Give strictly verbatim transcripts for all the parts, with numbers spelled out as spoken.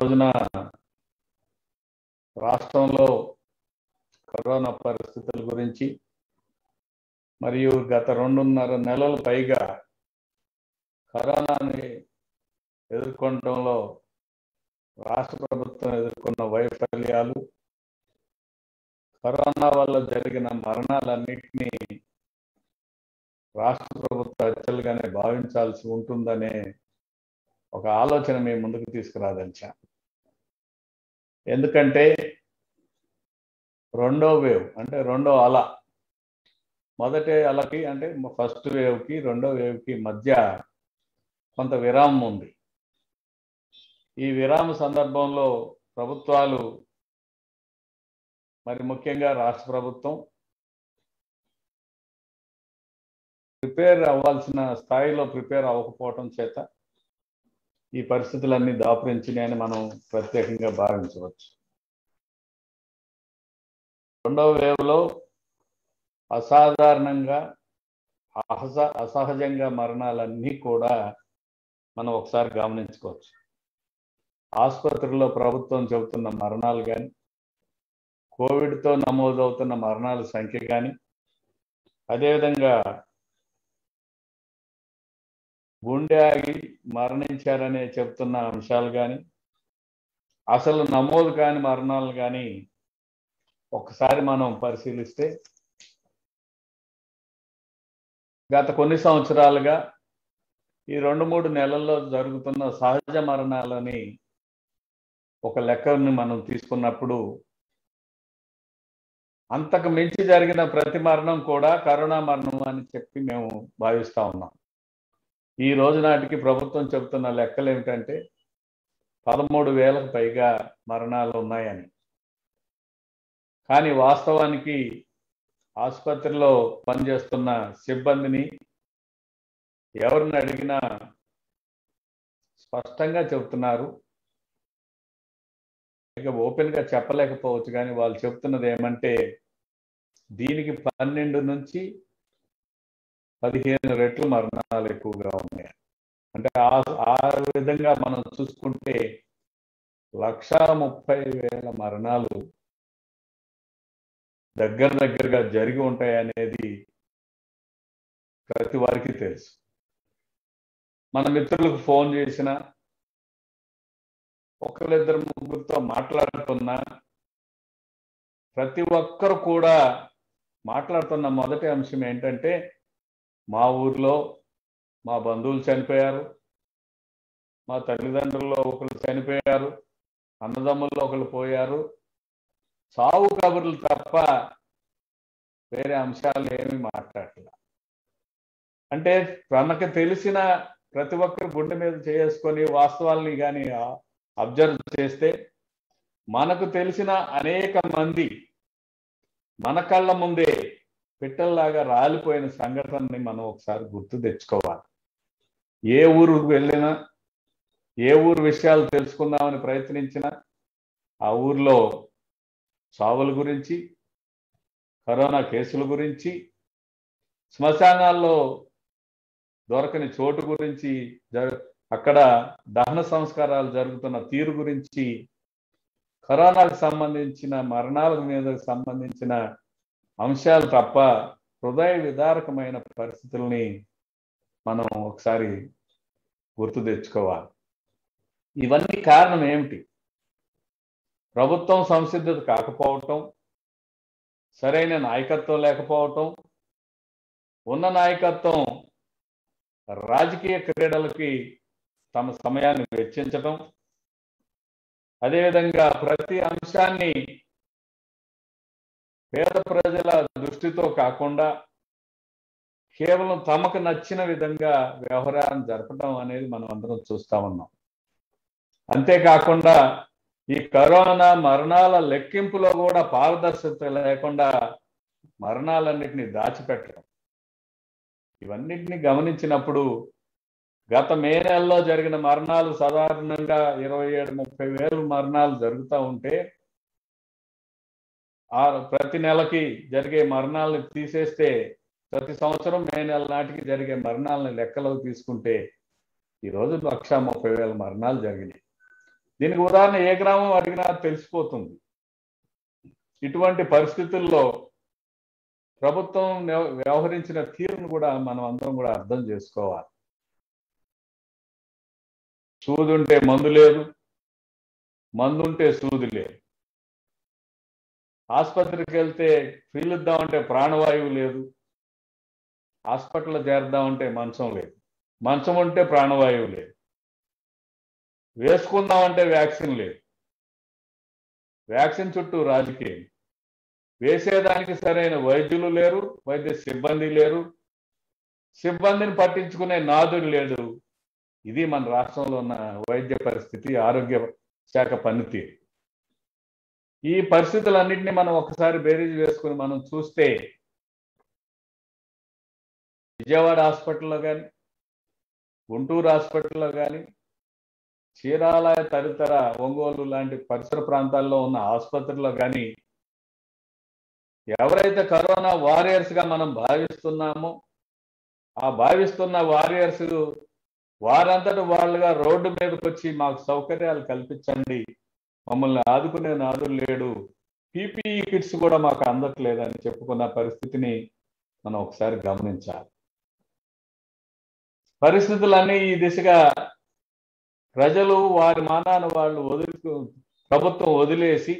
రోజున రాష్ట్రంలో కరోనా పరిస్థితుల గురించి మరియు గత రెండున్నర నెలల పైగా కరోనాని ఎదుర్కొనడంలో రాష్ట్ర ప్రభుత్వం ఎదుర్కొన్న వైఫల్యాలు, కరోనా వల్ల జరిగిన మరణాలన్నింటినీ రాష్ట్ర ప్రభుత్వ హత్యలుగానే భావించాల్సి ఉంటుందనే ఒక ఆలోచన మీ ముందుకు తీసుకురాదలిచాను. ఎందుకంటే రెండో వేవ్ అంటే రెండో అల, మొదటి అలకి అంటే ఫస్ట్ వేవ్కి రెండో వేవ్కి మధ్య కొంత విరామం ఉంది. ఈ విరామ సందర్భంలో ప్రభుత్వాలు, మరి ముఖ్యంగా రాష్ట్ర ప్రభుత్వం ప్రిపేర్ అవ్వాల్సిన స్థాయిలో ప్రిపేర్ అవ్వకపోవటం చేత ఈ పరిస్థితులన్నీ దాపురించినాయని మనం ప్రత్యేకంగా భావించవచ్చు. రెండవ వేవ్లో అసాధారణంగా అస అసహజంగా మరణాలన్నీ కూడా మనం ఒకసారి గమనించుకోవచ్చు. ఆసుపత్రుల్లో ప్రభుత్వం చెబుతున్న మరణాలు కానీ, కోవిడ్తో నమోదవుతున్న మరణాల సంఖ్య కానీ, అదేవిధంగా గుండె ఆగి మరణించారనే చెప్తున్న అంశాలు కానీ, అసలు నమోదు కాని మరణాలు కానీ ఒకసారి మనం పరిశీలిస్తే గత కొన్ని సంవత్సరాలుగా ఈ రెండు మూడు నెలల్లో జరుగుతున్న సహజ మరణాలని ఒక లెక్కని మనం తీసుకున్నప్పుడు అంతకు మించి జరిగిన ప్రతి మరణం కూడా కరోనా మరణం అని చెప్పి మేము భావిస్తూ ఉన్నాం. ఈ రోజు నాటికి ప్రభుత్వం చెబుతున్న లెక్కలు ఏమిటంటే పదమూడు వేలకు పైగా మరణాలు ఉన్నాయని. కానీ వాస్తవానికి ఆసుపత్రిలో పనిచేస్తున్న సిబ్బందిని ఎవరిని అడిగినా స్పష్టంగా చెబుతున్నారు. ఇక ఓపెన్గా చెప్పలేకపోవచ్చు, కానీ వాళ్ళు చెప్తున్నది ఏమంటే దీనికి పన్నెండు నుంచి పదిహేను రెట్లు మరణాలు ఎక్కువగా ఉన్నాయి. అంటే ఆ ఆ విధంగా మనం చూసుకుంటే లక్ష ముప్పై వేల మరణాలు దగ్గర దగ్గరగా జరిగి ఉంటాయి అనేది ప్రతి వారికి తెలుసు. మన మిత్రులకు ఫోన్ చేసిన, ఒకరిద్దరు ముగ్గురితో మాట్లాడుతున్నా ప్రతి ఒక్కరు కూడా మాట్లాడుతున్న మొదటి అంశం ఏంటంటే మా ఊర్లో మా బంధువులు చనిపోయారు, మా తల్లిదండ్రుల్లో ఒకరు చనిపోయారు, అన్నదమ్ముల్లో ఒకరు పోయారు, సావు కబుర్లు తప్ప వేరే అంశాలు ఏమీ మాట్లాడలేదు. అంటే తనకు తెలిసిన ప్రతి ఒక్కరు గుండె మీద చేసుకొని వాస్తవాల్ని కానీ అబ్జర్వ్ చేస్తే మనకు తెలిసిన అనేక మంది మన కళ్ళ ముందే పిట్టల్లాగా రాలిపోయిన సంఘటనని మనం ఒకసారి గుర్తు తెచ్చుకోవాలి. ఏ ఊరుకు వెళ్ళినా, ఏ ఊరు విషయాలు తెలుసుకుందామని ప్రయత్నించినా ఆ ఊర్లో చావుల గురించి, కరోనా కేసుల గురించి, శ్మశానాల్లో దొరకని చోటు గురించి, అక్కడ దహన సంస్కారాలు జరుగుతున్న తీరు గురించి, కరోనాకు సంబంధించిన మరణాల మీద సంబంధించిన అంశాలు తప్ప హృదయ విదారకమైన పరిస్థితుల్ని మనం ఒకసారి గుర్తు తెచ్చుకోవాలి. ఇవన్నీ కారణం ఏమిటి? ప్రభుత్వం సంసిద్ధత కాకపోవటం, సరైన నాయకత్వం లేకపోవటం, ఉన్న నాయకత్వం రాజకీయ క్రీడలకి తమ సమయాన్ని వెచ్చించటం, అదేవిధంగా ప్రతి అంశాన్ని పేద ప్రజల దృష్టితో కాకుండా కేవలం తమకు నచ్చిన విధంగా వ్యవహారాన్ని జరపడం అనేది మనం అందరం చూస్తా ఉన్నాం. అంతేకాకుండా ఈ కరోనా మరణాల లెక్కింపులో కూడా పారదర్శకత లేకుండా మరణాలన్నింటినీ దాచిపెట్టడం, ఇవన్నిటిని గమనించినప్పుడు గత మే నెలలో జరిగిన మరణాలు సాధారణంగా ఇరవై ఏడు ముప్పై వేలు మరణాలు జరుగుతూ ఉంటే ఆ ప్రతి నెలకి జరిగే మరణాలను తీసేస్తే ప్రతి సంవత్సరం మే నెల నాటికి జరిగే మరణాలను లెక్కలోకి తీసుకుంటే ఈరోజు లక్ష ముప్పై వేల మరణాలు జరిగినాయి. దీనికి ఉదాహరణ ఏ గ్రామం అడిగినా తెలిసిపోతుంది. ఇటువంటి పరిస్థితుల్లో ప్రభుత్వం వ్యవహరించిన తీరును కూడా మనం అందరం కూడా అర్థం చేసుకోవాలి. సూదుంటే మందు లేదు, మందుంటే సూది లేదు. ఆసుపత్రికి వెళ్తే పీలుద్దామంటే ప్రాణవాయువు లేదు, హాస్పిటల్లో చేరదామంటే మంచం లేదు, మంచం ఉంటే ప్రాణవాయువు లేదు, వేసుకుందామంటే వ్యాక్సిన్ లేదు, వ్యాక్సిన్ చుట్టూ రాజకీయం, వేసేదానికి సరైన వైద్యులు లేరు, వైద్య సిబ్బంది లేరు, సిబ్బందిని పట్టించుకునే నాదుడు లేడు. ఇది మన రాష్ట్రంలో ఉన్న వైద్య పరిస్థితి, ఆరోగ్య శాఖ పనితీరు. ఈ పరిస్థితులన్నింటినీ మనం ఒకసారి బేరీజ్ వేసుకుని మనం చూస్తే విజయవాడ హాస్పిటల్లో కానీ, గుంటూరు హాస్పిటల్లో కానీ, చీరాల తదితర ఒంగోలు లాంటి పరిసర ప్రాంతాల్లో ఉన్న ఆసుపత్రుల్లో కానీ ఎవరైతే కరోనా వారియర్స్గా మనం భావిస్తున్నామో ఆ భావిస్తున్న వారియర్స్ వారంతటా వాళ్ళుగా రోడ్డు మీదకి వచ్చి మాకు సౌకర్యాలు కల్పించండి, మమ్మల్ని ఆదుకునే నాదుడు లేడు, పీపీఈ కిట్స్ కూడా మాకు అందట్లేదని చెప్పుకున్న పరిస్థితిని మనం ఒకసారి గమనించాలి. పరిస్థితులన్నీ ఈ దిశగా ప్రజలు వారి మానాన్ని వాళ్ళు వదిలి ప్రభుత్వం వదిలేసి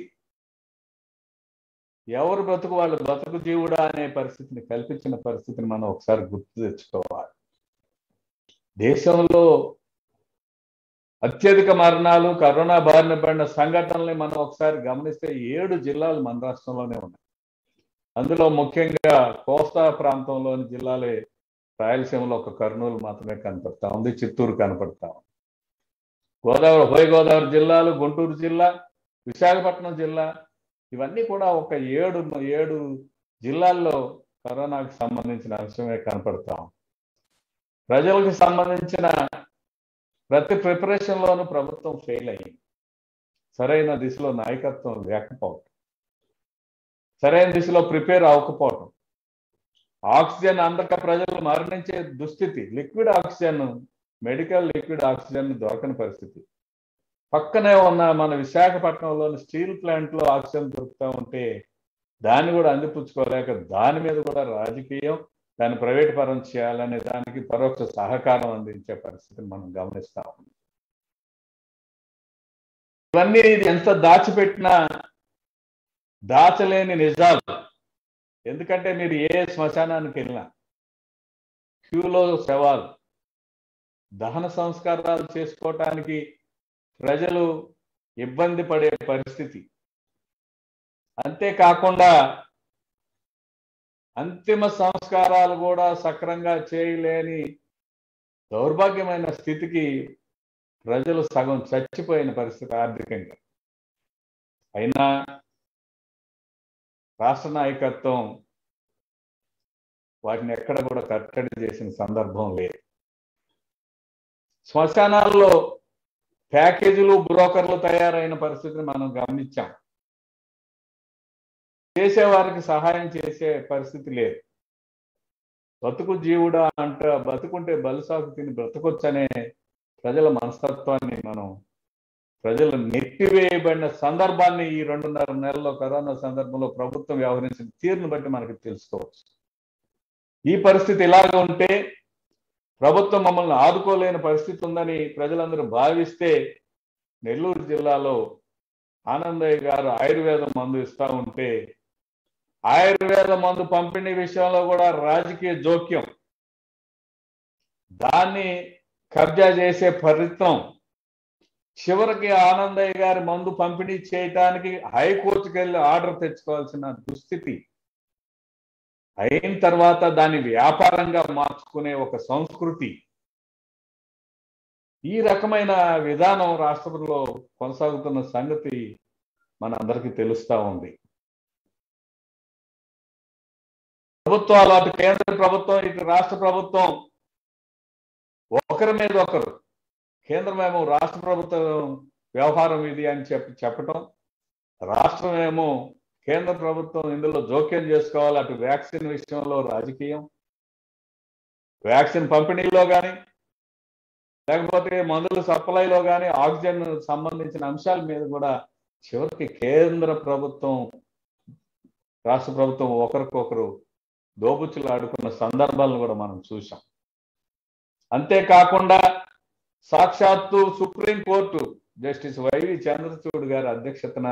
ఎవరు బ్రతుకు వాళ్ళు బ్రతుకు జీవుడా అనే పరిస్థితిని కల్పించిన పరిస్థితిని మనం ఒకసారి గుర్తు తెచ్చుకోవాలి. దేశంలో అత్యధిక మరణాలు కరోనా బారిన పడిన సంఘటనల్ని మనం ఒకసారి గమనిస్తే ఏడు జిల్లాలు మన రాష్ట్రంలోనే ఉన్నాయి. అందులో ముఖ్యంగా కోస్తా ప్రాంతంలోని జిల్లాలే, రాయలసీమలో ఒక కర్నూలు మాత్రమే కనపడతా ఉంది, చిత్తూరు కనపడతా ఉంది. గోదావరి ఉభయ గోదావరి జిల్లాలు, గుంటూరు జిల్లా, విశాఖపట్నం జిల్లా, ఇవన్నీ కూడా ఒక ఏడు ఏడు జిల్లాల్లో కరోనాకు సంబంధించిన అంశమే కనపడతాం. ప్రజలకు సంబంధించిన ప్రతి ప్రిపరేషన్లోనూ ప్రభుత్వం ఫెయిల్ అయ్యింది. సరైన దిశలో నాయకత్వం లేకపోవటం, సరైన దిశలో ప్రిపేర్ అవ్వకపోవటం, ఆక్సిజన్ అందక ప్రజలు మరణించే దుస్థితి, liquid oxygen, medical liquid oxygen దొరకని పరిస్థితి. పక్కనే ఉన్న మన విశాఖపట్నంలోని స్టీల్ ప్లాంట్లో ఆక్సిజన్ దొరుకుతూ ఉంటే దాన్ని కూడా అందిపుచ్చుకోలేక దాని మీద కూడా రాజకీయం, దాన్ని ప్రైవేట్ పరం చేయాలనే దానికి పరోక్ష సహకారం అందించే పరిస్థితిని మనం గమనిస్తా ఉన్నాం. ఇవన్నీ ఎంత దాచిపెట్టినా దాచలేని నిజాలు. ఎందుకంటే మీరు ఏ శ్మశానానికి వెళ్ళినా క్యూలో శవాలు, దహన సంస్కారాలు చేసుకోవటానికి ప్రజలు ఇబ్బంది పడే పరిస్థితి. అంతేకాకుండా అంతిమ సంస్కారాలు కూడా సక్రంగా చేయలేని దౌర్భాగ్యమైన స్థితికి ప్రజలు సగం చచ్చిపోయిన పరిస్థితి ఆర్థికంగా. అయినా రాష్ట్ర నాయకత్వం వాటిని ఎక్కడ కూడా కట్టడి చేసిన సందర్భం లేదు. శ్మశానాల్లో ప్యాకేజీలు, బ్రోకర్లు తయారైన పరిస్థితిని మనం గమనించాం. చేసేవారికి సహాయం చేసే పరిస్థితి లేదు. బతుకు జీవుడా అంట బతుకుంటే బలిసాకు తిని బ్రతకొచ్చనే ప్రజల మనస్తత్వాన్ని మనం ప్రజలు నెట్టివేయబడిన సందర్భాన్ని ఈ రెండున్నర నెలల్లో కరోనా సందర్భంలో ప్రభుత్వం వ్యవహరించిన తీరును బట్టి మనకు తెలుసుకోవచ్చు. ఈ పరిస్థితి ఇలాగ ఉంటే ప్రభుత్వం మమ్మల్ని ఆదుకోలేని పరిస్థితి ఉందని ప్రజలందరూ భావిస్తే నెల్లూరు జిల్లాలో ఆనందయ్య గారు ఆయుర్వేద మందు ఇస్తా ఉంటే ఆయుర్వేద మందు పంపిణీ విషయంలో కూడా రాజకీయ జోక్యం, దాన్ని కబ్జా చేసే ప్రయత్నం, చివరికి ఆనందయ్య గారి మందు పంపిణీ చేయటానికి హైకోర్టుకి వెళ్ళి ఆర్డర్ తెచ్చుకోవాల్సిన దుస్థితి అయిన తర్వాత దాన్ని వ్యాపారంగా మార్చుకునే ఒక సంస్కృతి, ఈ రకమైన విధానం రాష్ట్రంలో కొనసాగుతున్న సంగతి మన అందరికీ తెలుస్తూ ఉంది. ప్రభుత్వాలు, అటు కేంద్ర ప్రభుత్వం ఇటు రాష్ట్ర ప్రభుత్వం ఒకరి మీద ఒకరు, కేంద్రమేమో రాష్ట్ర ప్రభుత్వం వ్యవహారం ఇది అని చెప్పి చెప్పటం, రాష్ట్రమేమో కేంద్ర ప్రభుత్వం ఇందులో జోక్యం చేసుకోవాలి, అటు వ్యాక్సిన్ విషయంలో రాజకీయం, వ్యాక్సిన్ పంపిణీలో కానీ లేకపోతే మందుల సప్లైలో కానీ ఆక్సిజన్ సంబంధించిన అంశాల మీద కూడా చివరికి కేంద్ర ప్రభుత్వం రాష్ట్ర ప్రభుత్వం ఒకరికొకరు దోబుచ్చులు ఆడుకున్న సందర్భాలను కూడా మనం చూసాం. అంతేకాకుండా సాక్షాత్తు సుప్రీంకోర్టు జస్టిస్ వైవి చంద్రచూడ్ గారి అధ్యక్షతన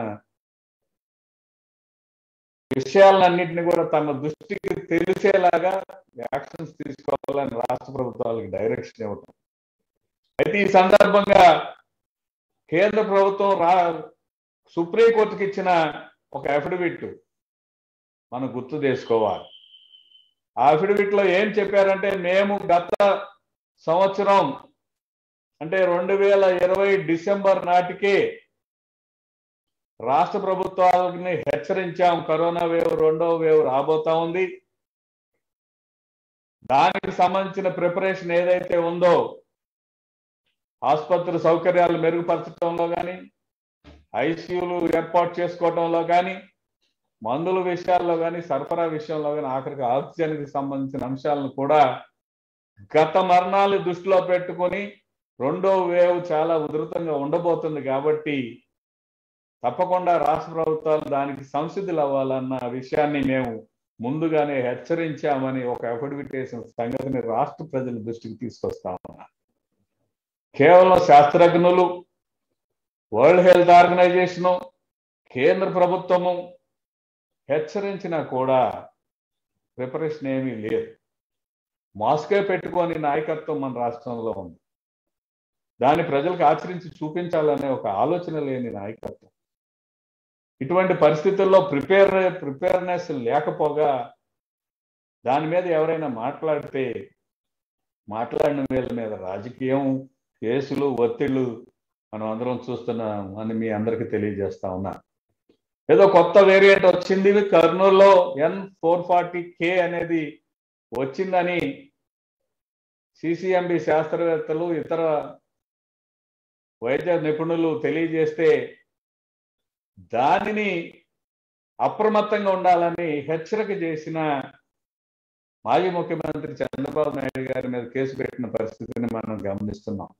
విషయాలన్నింటినీ కూడా తమ దృష్టికి తెలిసేలాగా యాక్షన్స్ తీసుకోవాలని రాష్ట్ర ప్రభుత్వాలకు డైరెక్షన్ ఇవ్వటం. అయితే ఈ సందర్భంగా కేంద్ర ప్రభుత్వం రా సుప్రీంకోర్టుకి ఇచ్చిన ఒక అఫిడవిట్ మనం గుర్తు చేసుకోవాలి. ఆ అఫిడవిట్ లో ఏం చెప్పారంటే, మేము గత సంవత్సరం అంటే రెండు వేల ఇరవై డిసెంబర్ నాటికే రాష్ట్ర ప్రభుత్వాలని హెచ్చరించాం, కరోనా వేవ్ రెండవ వేవ్ రాబోతా ఉంది, దానికి సంబంధించిన ప్రిపరేషన్ ఏదైతే ఉందో ఆసుపత్రి సౌకర్యాలు మెరుగుపరచడంలో కానీ, ఐసీయూలు ఏర్పాటు చేసుకోవడంలో కానీ, మందుల విషయాల్లో కానీ, సరఫరా విషయంలో కానీ, ఆఖరికి ఆక్సిజన్కి సంబంధించిన అంశాలను కూడా గత మరణాలు దృష్టిలో పెట్టుకొని రెండో వేవ్ చాలా ఉధృతంగా ఉండబోతుంది కాబట్టి తప్పకుండా రాష్ట్ర ప్రభుత్వాలు దానికి సంసిద్ధులు అవ్వాలన్న విషయాన్ని మేము ముందుగానే హెచ్చరించామని ఒక అఫిడవిట్ వేసిన సంగతిని రాష్ట్ర ప్రజల దృష్టికి తీసుకొస్తా ఉన్నా. కేవలం శాస్త్రజ్ఞులు, వరల్డ్ హెల్త్ ఆర్గనైజేషను, కేంద్ర ప్రభుత్వము హెచ్చరించినా కూడా ప్రిపరేషన్ ఏమీ లేదు. మాస్కే పెట్టుకొని నాయకత్వం మన రాష్ట్రంలో ఉంది. దాన్ని ప్రజలకు ఆచరించి చూపించాలనే ఒక ఆలోచన లేని నాయకత్వం. ఇటువంటి పరిస్థితుల్లో ప్రిపేర్ ప్రిపేర్నెస్ లేకపోగా దాని మీద ఎవరైనా మాట్లాడితే మాట్లాడిన వీళ్ళ మీద రాజకీయం, కేసులు, ఒత్తిళ్లు మనం అందరం చూస్తున్నాం అని మీ అందరికీ తెలియజేస్తా ఉన్నా. ఏదో కొత్త వేరియంట్ వచ్చింది కర్నూలులో ఎన్ ఫోర్ ఫార్టీ కే అనేది వచ్చిందని సిసిఎంబి శాస్త్రవేత్తలు, ఇతర వైద్య నిపుణులు తెలియజేస్తే దానిని అప్రమత్తంగా ఉండాలని హెచ్చరిక చేసిన మాజీ ముఖ్యమంత్రి చంద్రబాబు నాయుడు గారి మీద కేసు పెట్టిన పరిస్థితిని మనం గమనిస్తున్నాం.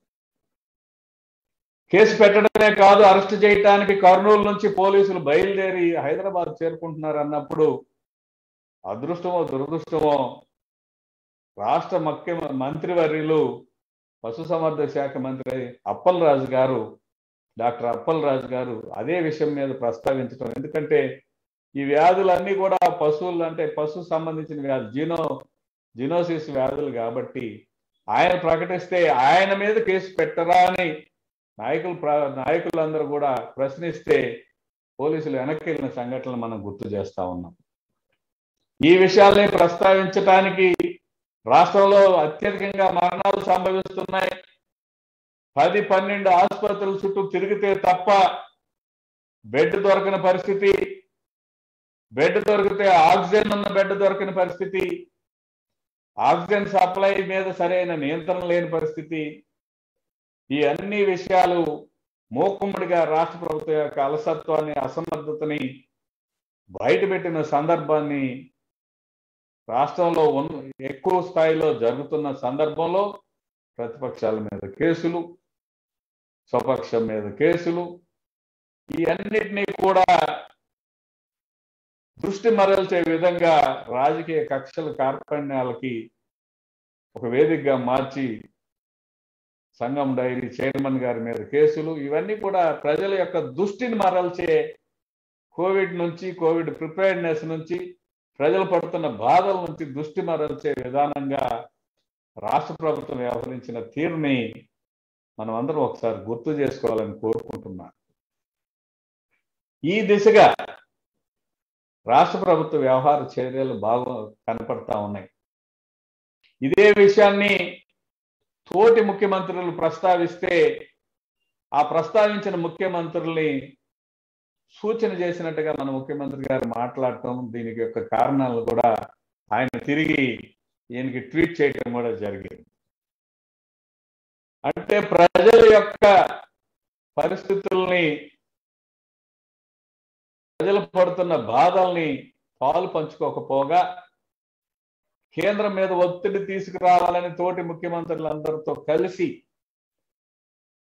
కేసు పెట్టడమే కాదు, అరెస్ట్ చేయడానికి కర్నూలు నుంచి పోలీసులు బయలుదేరి హైదరాబాద్ చేరుకుంటున్నారు అన్నప్పుడు అదృష్టమో దురదృష్టమో రాష్ట్ర ముఖ్య మంత్రివర్యులు పశుసంవర్ధక శాఖ మంత్రి అప్పలరాజు గారు, డాక్టర్ అప్పలరాజు గారు అదే విషయం మీద ప్రస్తావించడం. ఎందుకంటే ఈ వ్యాధులన్నీ కూడా పశువులు అంటే పశువు సంబంధించిన వ్యాధులు, జీనో జీనోసిస్ వ్యాధులు కాబట్టి ఆయన ప్రకటిస్తే ఆయన మీద కేసు పెట్టరా అని నాయకులు నాయకులందరూ కూడా ప్రశ్నిస్తే పోలీసులు వెనక్కి వెళ్ళిన సంఘటనలు మనం గుర్తు చేస్తా ఉన్నాం. ఈ విషయాల్ని ప్రస్తావించడానికి రాష్ట్రంలో అత్యధికంగా మరణాలు సంభవిస్తున్నాయి. పది పన్నెండు ఆసుపత్రుల చుట్టూ తిరిగితే తప్ప బెడ్ దొరకని పరిస్థితి, బెడ్ దొరికితే ఆక్సిజన్ ఉన్న బెడ్ దొరకని పరిస్థితి, ఆక్సిజన్ సప్లై మీద సరైన నియంత్రణ లేని పరిస్థితి. ఈ అన్ని విషయాలు మూకుమ్మడిగా రాష్ట్ర ప్రభుత్వం యొక్క అలసత్వాన్ని, అసమర్థతని బయటపెట్టిన సందర్భాన్ని రాష్ట్రంలో ఎక్కువ స్థాయిలో జరుగుతున్న సందర్భంలో ప్రతిపక్షాల మీద కేసులు, స్వపక్షం మీద కేసులు, ఈ అన్నిటినీ కూడా దృష్టి మరల్చే విధంగా రాజకీయ కక్షల కార్పణ్యాలకి ఒక వేదికగా మార్చి సంఘం డైరీ చైర్మన్ గారి మీద కేసులు, ఇవన్నీ కూడా ప్రజల యొక్క దృష్టిని మరల్చే, కోవిడ్ నుంచి, కోవిడ్ ప్రిపేర్డ్నెస్ నుంచి, ప్రజలు పడుతున్న బాధల నుంచి దృష్టి మరల్చే విధానంగా రాష్ట్ర ప్రభుత్వం వ్యవహరించిన తీరుని మనం అందరం ఒకసారి గుర్తు చేసుకోవాలని కోరుకుంటున్నా. ఈ దిశగా రాష్ట్ర ప్రభుత్వ వ్యవహార చర్యలు బాగా కనపడతా ఉన్నాయి. ఇదే విషయాన్ని తోటి ముఖ్యమంత్రులు ప్రస్తావిస్తే ఆ ప్రస్తావించిన ముఖ్యమంత్రుల్ని సూచన చేసినట్టుగా మన ముఖ్యమంత్రి గారు మాట్లాడటం, దీనికి యొక్క కారణాలు కూడా ఆయన తిరిగి ఈయనకి ట్వీట్ చేయటం కూడా జరిగింది. అంటే ప్రజల యొక్క పరిస్థితుల్ని, ప్రజలు పడుతున్న బాధల్ని పాలు పంచుకోకపోగా కేంద్రం మీద ఒత్తిడి తీసుకురావాలని తోటి ముఖ్యమంత్రులందరితో కలిసి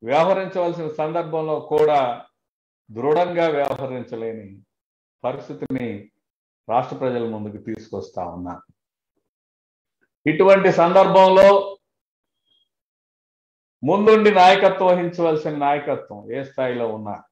వ్యవహరించవలసిన సందర్భంలో కూడా దృఢంగా వ్యవహరించలేని పరిస్థితిని రాష్ట్ర ప్రజల ముందుకు తీసుకొస్తా ఉన్నా. ఇటువంటి సందర్భంలో ముందుండి నాయకత్వం వహించవలసిన నాయకత్వం ఏ స్థాయిలో ఉన్నారు,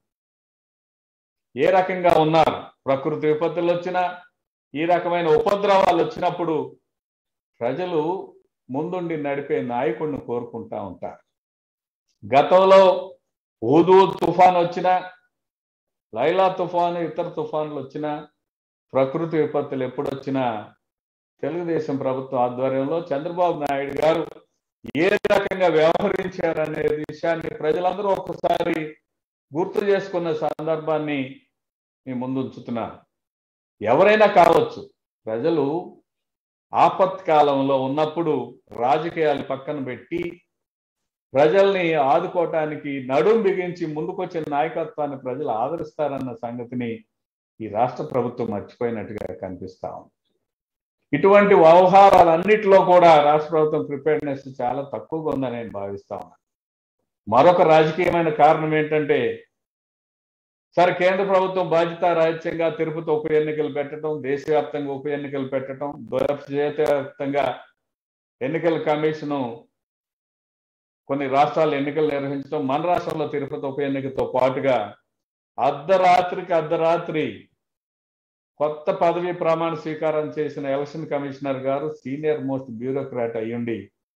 ఏ రకంగా ఉన్నారు? ప్రకృతి విపత్తులు వచ్చినా, ఈ రకమైన ఉపద్రవాలు వచ్చినప్పుడు ప్రజలు ముందుండి నడిపే నాయకుడిని కోరుకుంటా ఉంటారు. గతంలో హుదూ తుఫాన్ వచ్చినా, లైలా తుఫాను, ఇతర తుఫాన్లు వచ్చినా, ప్రకృతి విపత్తులు ఎప్పుడొచ్చినా తెలుగుదేశం ప్రభుత్వం ఆధ్వర్యంలో చంద్రబాబు నాయుడు గారు ఏ రకంగా వ్యవహరించారనే విషయాన్ని ప్రజలందరూ ఒక్కసారి గుర్తు చేసుకున్న సందర్భాన్ని మీ ముందు ఉంచుతున్నారు. ఎవరైనా కావచ్చు, ప్రజలు ఆపత్కాలంలో ఉన్నప్పుడు రాజకీయాలు పక్కన పెట్టి ప్రజల్ని ఆదుకోవటానికి నడుం బిగించి ముందుకొచ్చిన నాయకత్వాన్ని ప్రజలు ఆదరిస్తారన్న సంగతిని ఈ రాష్ట్ర ప్రభుత్వం మర్చిపోయినట్టుగా కనిపిస్తా ఉంది. ఇటువంటి వ్యవహారాలన్నిటిలో కూడా రాష్ట్ర ప్రభుత్వం ప్రిపేర్నెస్ చాలా తక్కువగా ఉందని నేను భావిస్తా ఉన్నాను. మరొక రాజకీయమైన కారణం ఏంటంటే, సరే కేంద్ర ప్రభుత్వం బాధ్యత రాహిత్యంగా తిరుపతి ఉప ఎన్నికలు పెట్టడం, దేశవ్యాప్తంగా ఉప ఎన్నికలు పెట్టడం, దేశవ్యాప్తంగా ఎన్నికల కమిషను కొన్ని రాష్ట్రాలు ఎన్నికలు నిర్వహించడం, మన రాష్ట్రంలో తిరుపతి ఉప ఎన్నికతో పాటుగా అర్ధరాత్రికి అర్ధరాత్రి కొత్త పదవి ప్రమాణ స్వీకారం చేసిన ఎలక్షన్ కమిషనర్ గారు సీనియర్ మోస్ట్ బ్యూరోక్రాట్ అయ్యుండి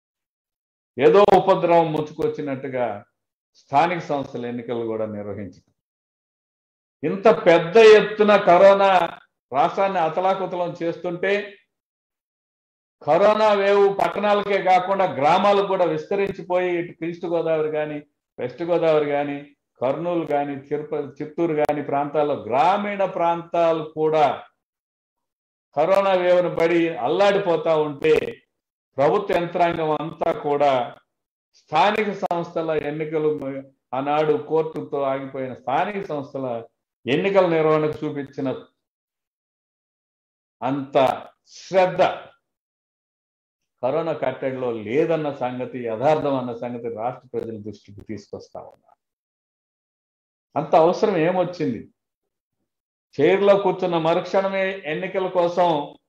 ఏదో ఉపద్రవం ముచ్చుకొచ్చినట్టుగా స్థానిక సంస్థల ఎన్నికలు కూడా నిర్వహించారు. ఇంత పెద్ద ఎత్తున కరోనా రాష్ట్రాన్ని అతలాకుతలం చేస్తుంటే, కరోనా వేవ్ పట్టణాలకే కాకుండా గ్రామాలకు కూడా విస్తరించిపోయి ఇటు ఈస్ట్ గోదావరి కానీ, వెస్ట్ గోదావరి కానీ, కర్నూలు కానీ, తిరుపతి, చిత్తూరు కానీ ప్రాంతాల్లో గ్రామీణ ప్రాంతాలు కూడా కరోనా వేవ్ను పడి అల్లాడిపోతా ఉంటే, ప్రభుత్వ యంత్రాంగం అంతా కూడా స్థానిక సంస్థల ఎన్నికలు, ఆనాడు కోర్టుతో ఆగిపోయిన స్థానిక సంస్థల ఎన్నికల నిర్వహణకు చూపించిన అంత శ్రద్ధ కరోనా కట్టడిలో లేదన్న సంగతి, యథార్థం అన్న సంగతి రాష్ట్ర ప్రజల దృష్టికి తీసుకొస్తా ఉన్నారు. అంత అవసరం ఏమొచ్చింది? చైర్లో కూర్చున్న మరుక్షణమే ఎన్నికల కోసం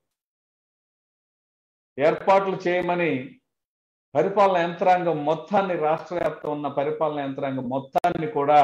ఏర్పాట్లు చేయమని పరిపాలన యంత్రాంగం మొత్తాన్ని, రాష్ట్ర వ్యాప్తం ఉన్న పరిపాలన యంత్రాంగం మొత్తాన్ని కూడా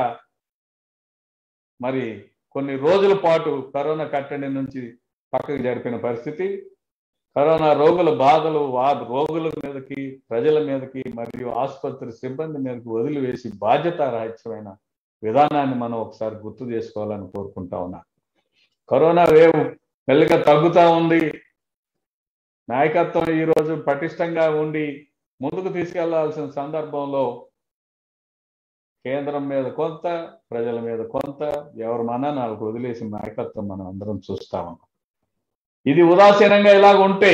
మరి కొన్ని రోజుల పాటు కరోనా కట్టడి నుంచి పక్కకు జరిపిన పరిస్థితి, కరోనా రోగుల బాధలు రోగుల మీదకి, ప్రజల మీదకి మరియు ఆసుపత్రి సిబ్బంది మీదకి వదిలివేసి బాధ్యతారాహిత్యమైన విధానాన్ని మనం ఒకసారి గుర్తు చేసుకోవాలని కోరుకుంటా ఉన్నా. కరోనా వేవ్ మెల్లిగా తగ్గుతూ ఉంది. నాయకత్వం ఈరోజు పటిష్టంగా ఉండి ముందుకు తీసుకెళ్లాల్సిన సందర్భంలో కేంద్రం మీద కొంత, ప్రజల మీద కొంత, ఎవరి మనానాలకు వదిలేసిన నాయకత్వం మనం అందరం చూస్తా ఉన్నాం. ఇది ఉదాసీనంగా ఇలాగ ఉంటే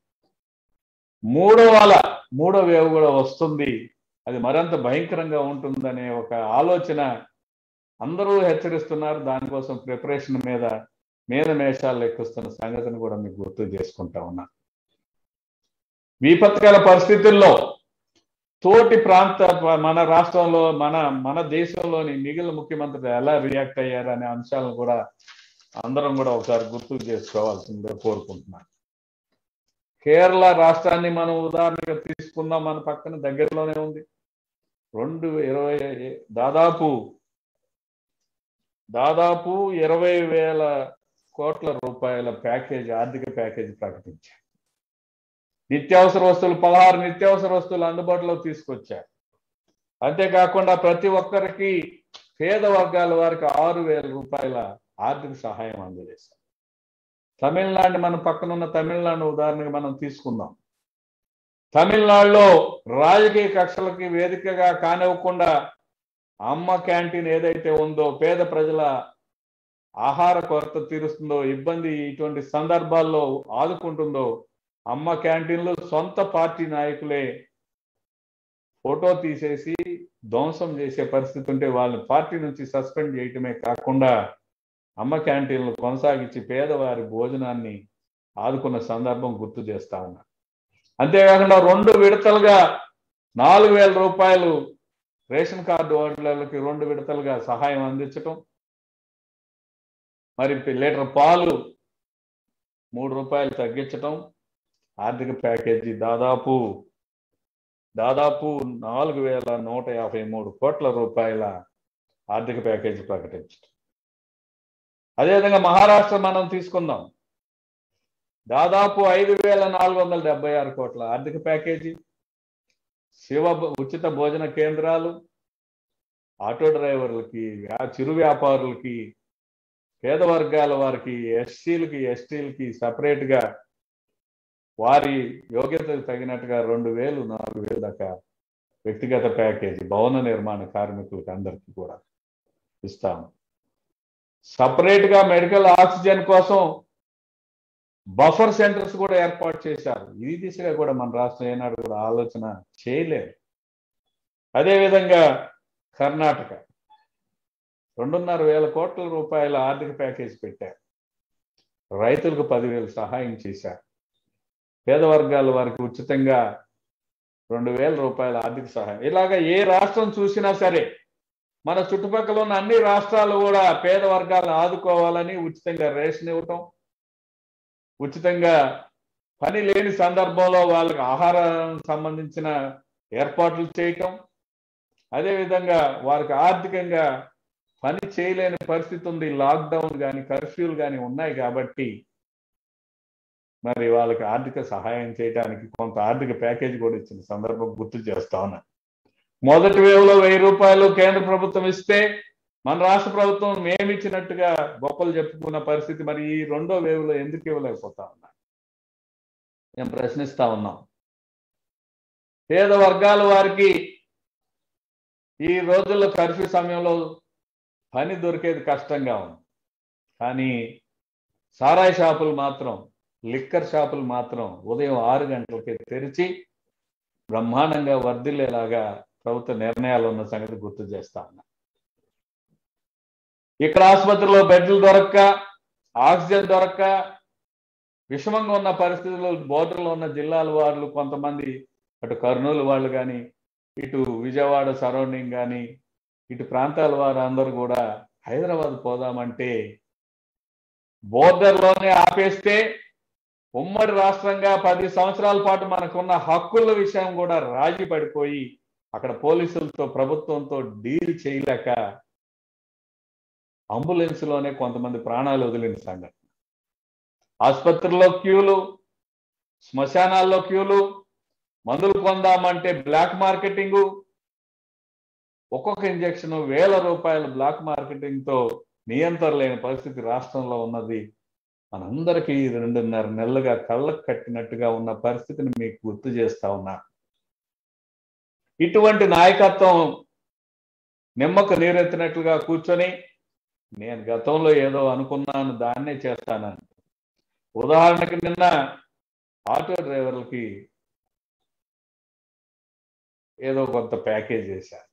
మూడో వాళ్ళ మూడో వేవ్ కూడా వస్తుంది, అది మరింత భయంకరంగా ఉంటుందనే ఒక ఆలోచన అందరూ హెచ్చరిస్తున్నారు. దానికోసం ప్రిపరేషన్ మీద మీద మేషాలు ఎక్కిస్తున్న సంగతిని కూడా మీకు గుర్తు చేసుకుంటా ఉన్నా. విపత్కర పరిస్థితుల్లో తోటి ప్రాంత, మన రాష్ట్రంలో, మన మన దేశంలోని మిగిలిన ముఖ్యమంత్రులు ఎలా రియాక్ట్ అయ్యారనే అంశాలను కూడా అందరం కూడా ఒకసారి గుర్తు చేసుకోవాల్సిందిగా కోరుకుంటున్నాను. కేరళ రాష్ట్రాన్ని మనం ఉదాహరణగా తీసుకుందాం. మన పక్కన దగ్గరలోనే ఉంది. రెండు ఇరవై దాదాపు దాదాపు ఇరవై వేల కోట్ల రూపాయల ప్యాకేజ్, ఆర్థిక ప్యాకేజ్ ప్రకటించారు. నిత్యావసర వస్తువులు, పదహారు నిత్యావసర వస్తువులు అందుబాటులో తీసుకొచ్చారు. అంతేకాకుండా ప్రతి ఒక్కరికి, పేద వర్గాల వారికి ఆరు వేల రూపాయల ఆర్థిక సహాయం అందజేశారు. తమిళనాడు, మన పక్కన ఉన్న తమిళనాడు ఉదాహరణగా మనం తీసుకుందాం. తమిళనాడులో రాజకీయ కక్షలకి వేదికగా కానివ్వకుండా అమ్మ క్యాంటీన్ ఏదైతే ఉందో, పేద ప్రజల ఆహార కొరత తీరుస్తుందో, ఇబ్బంది ఇటువంటి సందర్భాల్లో ఆదుకుంటుందో, అమ్మ క్యాంటీన్లు సొంత పార్టీ నాయకులే ఫోటో తీసేసి ధ్వంసం చేసే పరిస్థితి ఉంటే వాళ్ళని పార్టీ నుంచి సస్పెండ్ చేయటమే కాకుండా అమ్మ క్యాంటీన్లు కొనసాగించి పేదవారి భోజనాన్ని ఆదుకున్న సందర్భం గుర్తు చేస్తా ఉన్నా. అంతేకాకుండా రెండు విడతలుగా నాలుగు వేల రూపాయలు రేషన్ కార్డు హోల్డర్లకి రెండు విడతలుగా సహాయం అందించటం, మరి లీటర్ పాలు మూడు రూపాయలు తగ్గించటం, ఆర్థిక ప్యాకేజీ దాదాపు దాదాపు నాలుగు వేల నూట యాభై మూడు కోట్ల రూపాయల ఆర్థిక ప్యాకేజీ ప్రకటించటం. అదేవిధంగా మహారాష్ట్ర మనం తీసుకుందాం, దాదాపు ఐదు వేల నాలుగు వందల డెబ్బై ఆరు కోట్ల ఆర్థిక ప్యాకేజీ, శివ ఉచిత భోజన కేంద్రాలు, ఆటో డ్రైవర్లకి, చిరు వ్యాపారులకి, పేద వర్గాల వారికి, ఎస్సీలకి ఎస్టీలకి సపరేట్గా వారి యోగ్యతకు తగినట్టుగా రెండు వేలు నాలుగు వేలు దాకా వ్యక్తిగత ప్యాకేజీ భవన నిర్మాణ కార్మికులకి అందరికీ కూడా ఇస్తాము. సపరేట్గా మెడికల్ ఆక్సిజన్ కోసం బఫర్ సెంటర్స్ కూడా ఏర్పాటు చేశారు. ఈ దిశగా కూడా మన రాష్ట్రం ఏనాడు కూడా ఆలోచన చేయలేదు. అదేవిధంగా కర్ణాటక రెండున్నర వేల కోట్ల రూపాయల ఆర్థిక ప్యాకేజీ పెట్టారు. రైతులకు పదివేలు సహాయం చేశారు. పేద వర్గాల వారికి ఉచితంగా రెండు వేల రూపాయల ఆర్థిక సహాయం. ఇలాగా ఏ రాష్ట్రం చూసినా సరే మన చుట్టుపక్కల ఉన్న అన్ని రాష్ట్రాలు కూడా పేద వర్గాలను ఆదుకోవాలని ఉచితంగా రేషన్ ఇవ్వటం, ఉచితంగా పని లేని సందర్భంలో వాళ్ళకి ఆహారం సంబంధించిన ఏర్పాట్లు చేయటం, అదేవిధంగా వారికి ఆర్థికంగా పని చేయలేని పరిస్థితి ఉంది, లాక్డౌన్ కానీ కర్ఫ్యూలు కానీ ఉన్నాయి కాబట్టి మరి వాళ్ళకి ఆర్థిక సహాయం చేయడానికి కొంత ఆర్థిక ప్యాకేజీ కూడా ఇచ్చిన సందర్భం గుర్తు చేస్తా ఉన్నా. మొదటి వేవ్లో వెయ్యి రూపాయలు కేంద్ర ప్రభుత్వం ఇస్తే మన రాష్ట్ర ప్రభుత్వం మేమిచ్చినట్టుగా గొప్పలు చెప్పుకున్న పరిస్థితి మరి ఈ రెండో వేవ్లో ఎందుకు ఇవ్వలేకపోతా ఉన్నా మేము ప్రశ్నిస్తా ఉన్నాం. పేద వర్గాల వారికి ఈ రోజుల్లో కర్ఫ్యూ సమయంలో పని దొరికేది కష్టంగా ఉంది, కానీ సారాయి షాపులు మాత్రం, లిక్కర్ షాపులు మాత్రం ఉదయం ఆరు గంటలకే తెరిచి బ్రహ్మాండంగా వర్ధిల్లేలాగా ప్రభుత్వ నిర్ణయాలు ఉన్న సంగతి గుర్తు చేస్తా ఉన్నా. ఇక్కడ ఆసుపత్రిలో బెడ్లు దొరక్క, ఆక్సిజన్ దొరక్క విషమంగా ఉన్న పరిస్థితుల్లో బోర్డర్లో ఉన్న జిల్లాల వాళ్ళు కొంతమంది, అటు కర్నూలు వాళ్ళు కానీ, ఇటు విజయవాడ సరౌండింగ్ కానీ, ఇటు ప్రాంతాల వారు అందరూ కూడా హైదరాబాద్ పోదామంటే బోర్డర్లోనే ఆపేస్తే ఉమ్మడి రాష్ట్రంగా పది సంవత్సరాల పాటు మనకున్న హక్కుల విషయం కూడా రాజీ పడిపోయి అక్కడ పోలీసులతో ప్రభుత్వంతో డీల్ చేయలేక అంబులెన్స్లోనే కొంతమంది ప్రాణాలు వదిలిన సంఘటన. ఆసుపత్రుల్లో క్యూలు, శ్మశానాల్లో క్యూలు, మందులు కొందామంటే బ్లాక్ మార్కెటింగు, ఒక్కొక్క ఇంజక్షన్ వేల రూపాయల బ్లాక్ మార్కెటింగ్తో నియంత్రణ లేని పరిస్థితి రాష్ట్రంలో ఉన్నది. మనందరికీ రెండున్నర నెలలుగా కళ్ళకు కట్టినట్టుగా ఉన్న పరిస్థితిని మీకు గుర్తు చేస్తా ఉన్నా. ఇటువంటి నాయకత్వం నిమ్మకు నీరెత్తినట్లుగా కూర్చొని నేను గతంలో ఏదో అనుకున్నాను దాన్నే చేస్తానని, ఉదాహరణకి నిన్న ఆటో డ్రైవర్లకి ఏదో కొంత ప్యాకేజ్ చేశారు.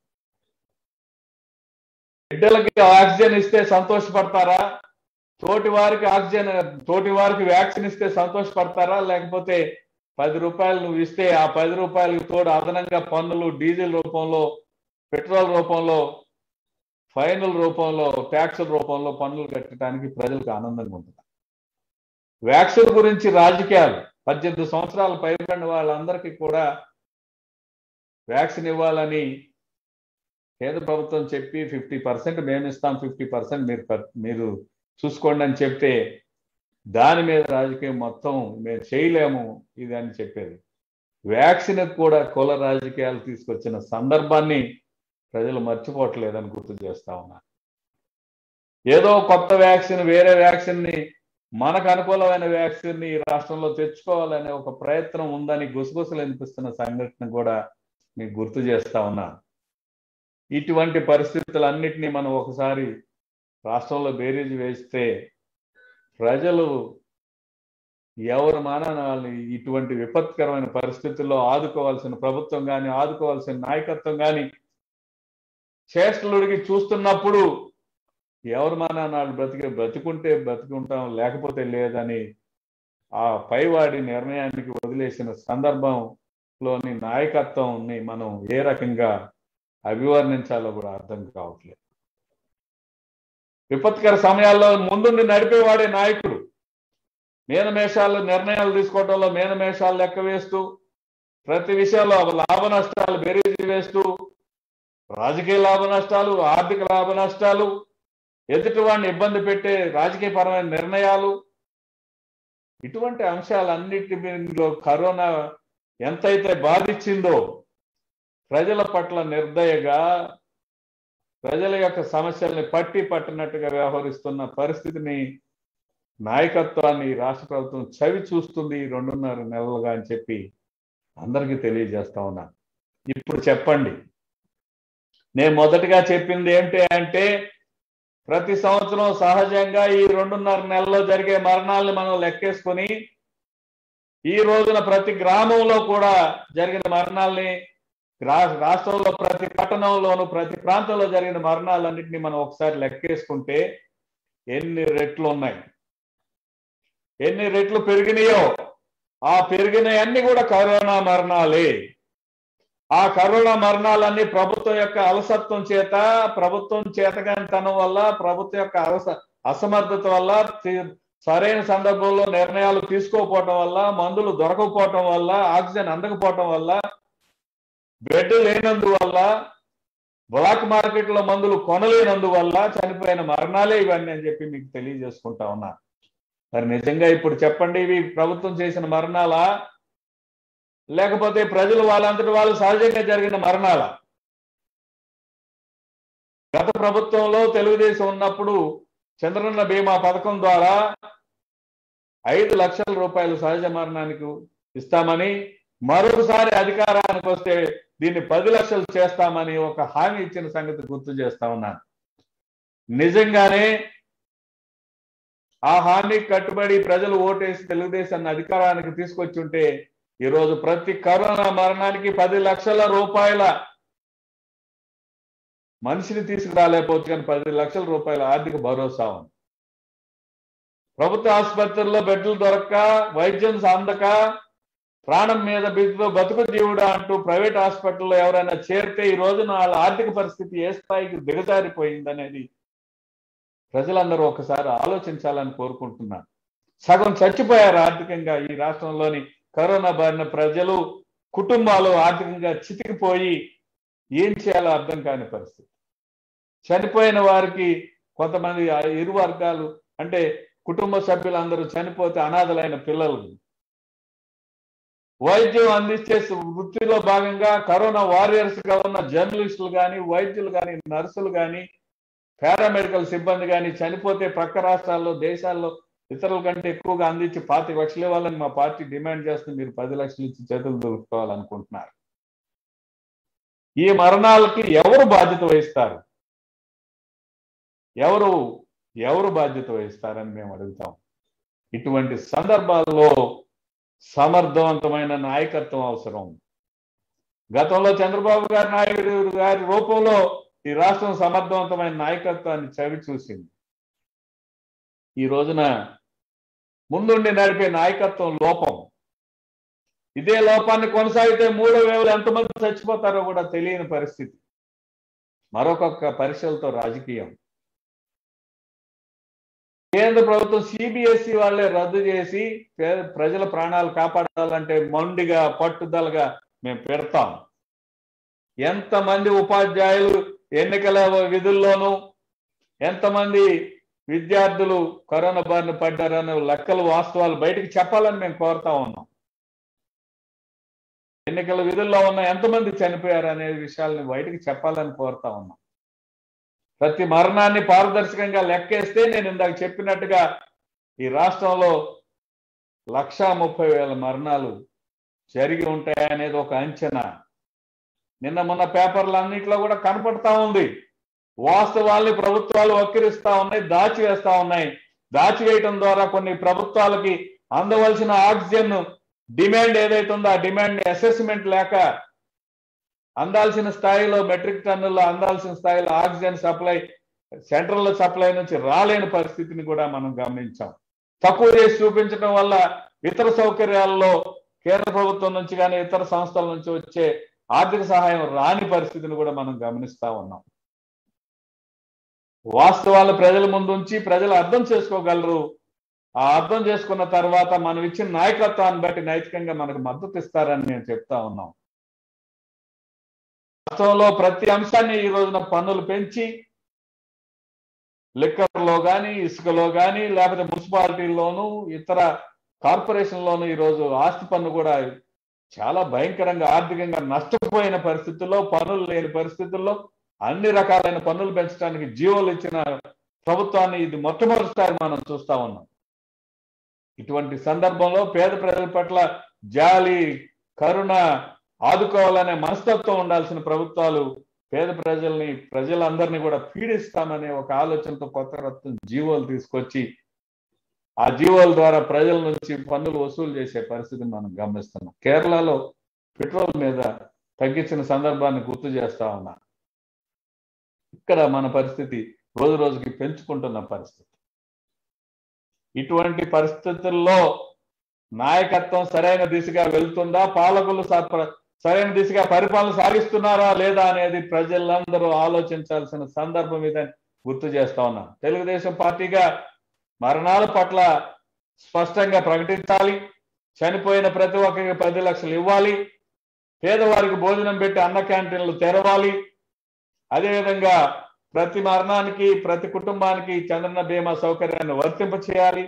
బిడ్డలకి ఆక్సిజన్ ఇస్తే సంతోషపడతారా? తోటి వారికి ఆక్సిజన్, తోటి వారికి వ్యాక్సిన్ ఇస్తే సంతోషపడతారా? లేకపోతే పది రూపాయలు నువ్వు ఇస్తే ఆ పది రూపాయలకు తోడు అదనంగా పన్నులు, డీజిల్ రూపంలో, పెట్రోల్ రూపంలో, ఫైనల్ రూపంలో, ట్యాక్సుల రూపంలో పన్నులు కట్టడానికి ప్రజలకు ఆనందంగా ఉంటుంది. వ్యాక్సిన్ గురించి రాజకీయాలు, పద్దెనిమిది సంవత్సరాల పైబడిన వాళ్ళందరికీ కూడా వ్యాక్సిన్ ఇవ్వాలని కేంద్ర ప్రభుత్వం చెప్పి ఫిఫ్టీ పర్సెంట్ మేము ఇస్తాం, ఫిఫ్టీ పర్సెంట్ మీరు మీరు చూసుకోండి అని చెప్తే దాని మీద రాజకీయం మొత్తం మేము చేయలేము ఇది అని చెప్పేది. వ్యాక్సిన్ కూడా కుల రాజకీయాలు తీసుకొచ్చిన సందర్భాన్ని ప్రజలు మర్చిపోవట్లేదని గుర్తు చేస్తా ఉన్నారు. ఏదో కొత్త వ్యాక్సిన్, వేరే వ్యాక్సిన్ని, మనకు అనుకూలమైన వ్యాక్సిన్ని ఈ రాష్ట్రంలో తెచ్చుకోవాలనే ఒక ప్రయత్నం ఉందని గుసగుసలు అనిపిస్తున్న సంఘటన కూడా మీకు గుర్తు చేస్తా ఉన్నా. ఇటువంటి పరిస్థితులన్నిటినీ మనం ఒకసారి రాష్ట్రంలో బేరీజు వేస్తే ప్రజలు ఎవరు మానాన వాళ్ళని ఇటువంటి విపత్కరమైన పరిస్థితుల్లో ఆదుకోవాల్సిన ప్రభుత్వం కానీ, ఆదుకోవాల్సిన నాయకత్వం కానీ చేష్టలుడికి చూస్తున్నప్పుడు ఎవరు మానాన వాళ్ళు బ్రతికి బ్రతికుంటే బ్రతికుంటాం, లేకపోతే లేదని ఆ పైవాడి నిర్ణయానికి వదిలేసిన సందర్భంలోని నాయకత్వంని మనం ఏ రకంగా అభివర్ణించాలో కూడా అర్థం కావట్లేదు. విపత్కర సమయాల్లో ముందుండి నడిపేవాడే నాయకుడు. మేనమేషాలు నిర్ణయాలు తీసుకోవడంలో మేనమేషాలు లెక్క వేస్తూ, ప్రతి విషయంలో లాభ నష్టాలు బెరీజు వేస్తూ, రాజకీయ లాభ నష్టాలు, ఆర్థిక లాభ నష్టాలు, ఎదుటి వాడిని ఇబ్బంది పెట్టే రాజకీయపరమైన నిర్ణయాలు, ఇటువంటి అంశాలన్నిటిలో కరోనా ఎంతైతే బాధించిందో ప్రజల పట్ల నిర్దయగా, ప్రజల యొక్క సమస్యల్ని పట్టి పట్టినట్టుగా వ్యవహరిస్తున్న పరిస్థితిని, నాయకత్వాన్ని రాష్ట్ర ప్రభుత్వం చవి చూస్తుంది రెండున్నర నెలలుగా అని చెప్పి అందరికీ తెలియజేస్తా ఉన్నా. ఇప్పుడు చెప్పండి, నేను మొదటగా చెప్పింది ఏంటి అంటే, ప్రతి సంవత్సరం సహజంగా ఈ రెండున్నర నెలల్లో జరిగే మరణాలను మనం లెక్కేసుకొని, ఈ రోజున ప్రతి గ్రామంలో కూడా జరిగిన మరణాలని, రాష్ట్రంలో ప్రతి పట్టణంలోను ప్రతి ప్రాంతంలో జరిగిన మరణాలన్నింటినీ మనం ఒకసారి లెక్కేసుకుంటే ఎన్ని రెట్లు ఉన్నాయి, ఎన్ని రెట్లు పెరిగినాయో. ఆ పెరిగినవన్నీ కూడా కరోనా మరణాలే. ఆ కరోనా మరణాలన్నీ ప్రభుత్వం యొక్క అలసత్వం చేత, ప్రభుత్వం చేతగానితనం వల్ల, ప్రభుత్వం యొక్క అలస అసమర్థత వల్ల, సరైన సందర్భంలో నిర్ణయాలు తీసుకోకపోవటం వల్ల, మందులు దొరకకపోవటం వల్ల, ఆక్సిజన్ అందకపోవటం వల్ల, బెడ్ లేనందువల్ల, బ్లాక్ మార్కెట్లో మందులు కొనలేనందువల్ల చనిపోయిన మరణాలే ఇవన్నీ అని చెప్పి మీకు తెలియజేసుకుంటా ఉన్నా. మరి నిజంగా ఇప్పుడు చెప్పండి, ఇవి ప్రభుత్వం చేసిన మరణాలా, లేకపోతే ప్రజలు వాళ్ళంతటి వాళ్ళు సహజంగా జరిగిన మరణాల? గత ప్రభుత్వంలో తెలుగుదేశం ఉన్నప్పుడు చంద్రన్న బీమా పథకం ద్వారా ఐదు లక్షల రూపాయలు సహజ మరణానికి ఇస్తామని, మరొకసారి అధికారానికి వస్తే దీన్ని పది లక్షలు చేస్తామని ఒక హామీ ఇచ్చిన సంగతి గుర్తు చేస్తా ఉన్నాను. నిజంగానే ఆ హామీకి కట్టుబడి ప్రజలు ఓటేసి తెలుగుదేశాన్ని అధికారానికి తీసుకొచ్చి ఉంటే ఈరోజు ప్రతి కరోనా మరణానికి పది లక్షల రూపాయల మనిషిని తీసుకురాలేకపోతే కానీ పది లక్షల రూపాయల ఆర్థిక భరోసా ఉంది. ప్రభుత్వ ఆసుపత్రుల్లో బెడ్లు దొరక్క, వైద్యం అందక, ప్రాణం మీద బిడ్డతో బతుకు జీవుడా అంటూ ప్రైవేట్ హాస్పిటల్లో ఎవరైనా చేరితే ఈ రోజున వాళ్ళ ఆర్థిక పరిస్థితి ఏ స్థాయికి దిగజారిపోయిందనేది ప్రజలందరూ ఒకసారి ఆలోచించాలని కోరుకుంటున్నాను. సగం చచ్చిపోయారు ఆర్థికంగా ఈ రాష్ట్రంలోని కరోనా బారిన ప్రజలు, కుటుంబాలు ఆర్థికంగా చితికిపోయి ఏం చేయాలో అర్థం కాని పరిస్థితి. చనిపోయిన వారికి కొంతమంది ఇరు వర్గాలు అంటే కుటుంబ సభ్యులందరూ చనిపోతే అనాథలైన పిల్లలు, వైద్యం అందించే వృత్తిలో భాగంగా కరోనా వారియర్స్ గా ఉన్న జర్నలిస్టులు కానీ, వైద్యులు కానీ, నర్సులు కానీ, పారామెడికల్ సిబ్బంది కానీ చనిపోతే ప్రక్క రాష్ట్రాల్లో, దేశాల్లో ఇతరుల కంటే ఎక్కువగా అందించి పాతిక లక్షలు ఇవ్వాలని మా పార్టీ డిమాండ్ చేస్తుంది. మీరు పది లక్షలు ఇచ్చి చేతులు దొరుకుకోవాలనుకుంటున్నారు. ఈ మరణాలకి ఎవరు బాధ్యత వహిస్తారు? ఎవరు ఎవరు బాధ్యత వహిస్తారని మేము అడుగుతాం. ఇటువంటి సందర్భాల్లో సమర్థవంతమైన నాయకత్వం అవసరం. గతంలో చంద్రబాబు గారి నాయుడు గారి రూపంలో ఈ రాష్ట్రం సమర్థవంతమైన నాయకత్వాన్ని చవి చూసింది. ఈ రోజున ముందుండి నడిపే నాయకత్వం లోపం. ఇదే లోపాన్ని కొనసాగితే మూడో వేవులు ఎంతమంది చచ్చిపోతారో కూడా తెలియని పరిస్థితి. మరొక పరీక్షలతో రాజకీయం. కేంద్ర ప్రభుత్వం సిబిఎస్ఈ వాళ్ళే రద్దు చేసి ప్రజల ప్రాణాలు కాపాడాలంటే మొండిగా పట్టుదలగా మేము పెడతాం. ఎంతమంది ఉపాధ్యాయులు ఎన్నికల విధుల్లోనూ, ఎంతమంది విద్యార్థులు కరోనా బారిన పడ్డారనే లెక్కలు, వాస్తవాలు బయటకు చెప్పాలని మేము కోరుతా ఉన్నాం. ఎన్నికల విధుల్లో ఉన్న ఎంతమంది చనిపోయారు అనే విషయాలని బయటకు చెప్పాలని కోరుతా ఉన్నాం. ప్రతి మరణాన్ని పారదర్శకంగా లెక్కేస్తే నేను ఇందాక చెప్పినట్టుగా ఈ రాష్ట్రంలో లక్షా ముప్పై వేల మరణాలు జరిగి ఉంటాయనేది ఒక అంచనా. నిన్న మొన్న పేపర్లన్నింటిలో కూడా కనపడతా ఉంది. వాస్తవాల్ని ప్రభుత్వాలు వక్కిరిస్తా ఉన్నాయి, దాచివేస్తా ఉన్నాయి. దాచివేయటం ద్వారా కొన్ని ప్రభుత్వాలకి అందవలసిన ఆక్సిజన్ డిమాండ్ ఏదైతే ఉందో ఆ డిమాండ్ అసెస్మెంట్ లేక అందాల్సిన స్థాయిలో, మెట్రిక్ టన్నుల్లో అందాల్సిన స్థాయిలో ఆక్సిజన్ సప్లై సెంట్రల్ సప్లై నుంచి రాలేని పరిస్థితిని కూడా మనం గమనించాం. తక్కువ చేసి చూపించడం వల్ల ఇతర సౌకర్యాల్లో కేంద్ర ప్రభుత్వం నుంచి కానీ ఇతర సంస్థల నుంచి వచ్చే ఆర్థిక సహాయం రాని పరిస్థితిని కూడా మనం గమనిస్తా ఉన్నాం. వాస్తవాలు ప్రజల ముందు ఉంచి ప్రజలు అర్థం చేసుకోగలరు. ఆ అర్థం చేసుకున్న తర్వాత మనం ఇచ్చిన నాయకత్వాన్ని బట్టి నైతికంగా మనకు మద్దతు ఇస్తారని నేను చెప్తా ఉన్నాం. రాష్ట్రంలో ప్రతి అంశాన్ని ఈ రోజున పన్నులు పెంచి లిక్కర్లో కానీ, ఇసుకలో కానీ, లేకపోతే మున్సిపాలిటీల్లోనూ ఇతర కార్పొరేషన్లోనూ ఈరోజు ఆస్తి పన్ను కూడా చాలా భయంకరంగా ఆర్థికంగా నష్టపోయిన పరిస్థితుల్లో, పన్నులు లేని పరిస్థితుల్లో అన్ని రకాలైన పన్నులు పెంచడానికి జీవోలు ఇచ్చిన ప్రభుత్వాన్ని ఇది మొట్టమొదటిసారి మనం చూస్తా ఉన్నాం. ఇటువంటి సందర్భంలో పేద ప్రజల పట్ల జాలి, కరుణ, ఆదుకోవాలనే మనస్తత్వం ఉండాల్సిన ప్రభుత్వాలు పేద ప్రజల్ని ప్రజలందరినీ కూడా పీడిస్తామనే ఒక ఆలోచనతో కొత్త రత్న జీవోలు తీసుకొచ్చి ఆ జీవోల ద్వారా ప్రజల నుంచి పన్నులు వసూలు చేసే పరిస్థితిని మనం గమనిస్తున్నాం. కేరళలో పెట్రోల్ మీద తగ్గించిన సందర్భాన్ని గుర్తు చేస్తా ఉన్నా. ఇక్కడ మన పరిస్థితి రోజు రోజుకి పెంచుకుంటున్న పరిస్థితి. ఇటువంటి పరిస్థితుల్లో నాయకత్వం సరైన దిశగా వెళ్తుందా, పాలకులు సరైన దిశగా పరిపాలన సాగిస్తున్నారా లేదా అనేది ప్రజలందరూ ఆలోచించాల్సిన సందర్భం ఇదని గుర్తు చేస్తా ఉన్నా. తెలుగుదేశం పార్టీగా మరణాల పట్ల స్పష్టంగా ప్రకటించాలి. చనిపోయిన ప్రతి ఒక్కరికి పది లక్షలు ఇవ్వాలి. పేదవారికి భోజనం పెట్టి అన్న క్యాంటీన్లు తెరవాలి. అదేవిధంగా ప్రతి మరణానికి ప్రతి కుటుంబానికి చంద్రన్న బీమా సౌకర్యాన్ని వర్తింప చేయాలి.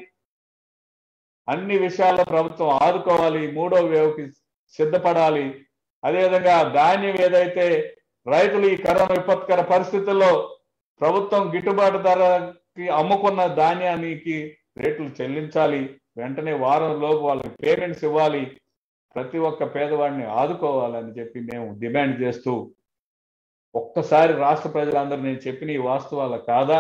అన్ని విషయాల్లో ప్రభుత్వం ఆదుకోవాలి. మూడో వేవ్కి సిద్ధపడాలి. అదేవిధంగా ధాన్యం ఏదైతే రైతులు ఈ కరోనా విపత్కర పరిస్థితుల్లో ప్రభుత్వం గిట్టుబాటు ధరకి అమ్ముకున్న ధాన్యానికి రేట్లు చెల్లించాలి. వెంటనే వారం లోపు వాళ్ళకి పేమెంట్స్ ఇవ్వాలి. ప్రతి ఒక్క పేదవాడిని ఆదుకోవాలని చెప్పి మేము డిమాండ్ చేస్తూ, ఒక్కసారి రాష్ట్ర ప్రజలందరూ నేను చెప్పిన ఈ వాస్తవాలు కాదా,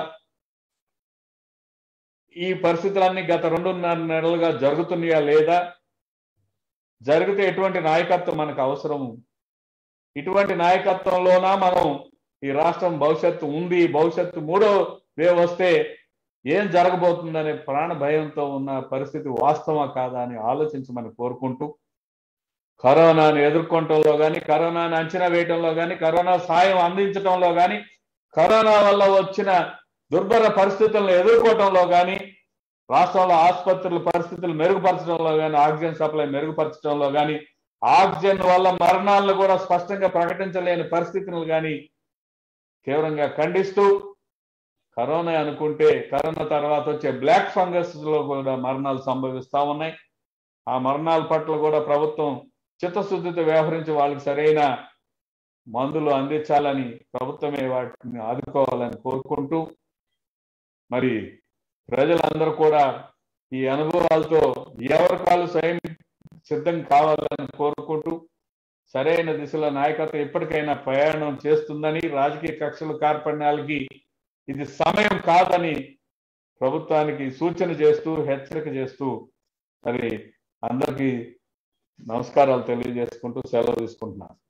ఈ పరిస్థితులన్నీ గత రెండున్నర నెలలుగా జరుగుతున్నాయా లేదా, జరిగితే ఎటువంటి నాయకత్వం మనకు అవసరము, ఇటువంటి నాయకత్వంలోనా మనం ఈ రాష్ట్రం భవిష్యత్తు ఉంది, భవిష్యత్తు మూడో వేవ్ వస్తే ఏం జరగబోతుందనే ప్రాణ భయంతో ఉన్న పరిస్థితి వాస్తవా కాదా అని ఆలోచించమని కోరుకుంటూ, కరోనాను ఎదుర్కొనటంలో కానీ, కరోనాను అంచనా వేయటంలో కానీ, కరోనా సాయం అందించడంలో కానీ, కరోనా వల్ల వచ్చిన దుర్భర పరిస్థితులను ఎదుర్కోవటంలో కానీ, రాష్ట్రంలో ఆసుపత్రుల పరిస్థితులు మెరుగుపరచడంలో కానీ, ఆక్సిజన్ సప్లై మెరుగుపరచడంలో కానీ, ఆక్సిజన్ వల్ల మరణాలను కూడా స్పష్టంగా ప్రకటించలేని పరిస్థితులను కానీ తీవ్రంగా ఖండిస్తూ, కరోనా అనుకుంటే కరోనా తర్వాత వచ్చే బ్లాక్ ఫంగస్ లో కూడా మరణాలు సంభవిస్తూ ఉన్నాయి. ఆ మరణాల పట్ల కూడా ప్రభుత్వం చిత్తశుద్ధితో వ్యవహరించి వాళ్ళకి సరైన మందులు అందించాలని, ప్రభుత్వమే వాటిని ఆదుకోవాలని కోరుకుంటూ, మరి ప్రజలందరూ కూడా ఈ అనుభవాలతో ఎవరి కాలు స్వయం సిద్ధం కావాలని కోరుకుంటూ, సరైన దిశలో నాయకత్వం ఎప్పటికైనా ప్రయాణం చేస్తుందని, రాజకీయ కక్షలు కార్పణ్యాలకి ఇది సమయం కాదని ప్రభుత్వానికి సూచన చేస్తూ, హెచ్చరిక చేస్తూ మరి అందరికీ నమస్కారాలు తెలియజేసుకుంటూ సెలవు తీసుకుంటున్నాను.